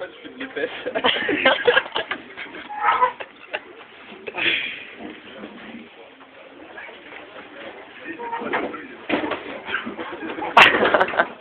pas, je fais de l'épaisse. Ha ha ha.